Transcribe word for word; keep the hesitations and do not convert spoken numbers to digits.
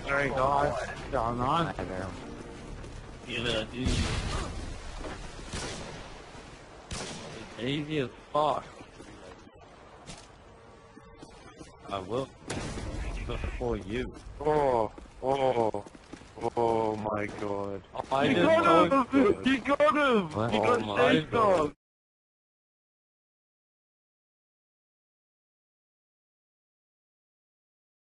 Alright guys, what's going on? Hi there. Yeah, dude. It's easy as fuck. I will. Before you. Oh, oh, oh my god. I You just got told him! you. You got him! What? You got Oh my Shake Dog!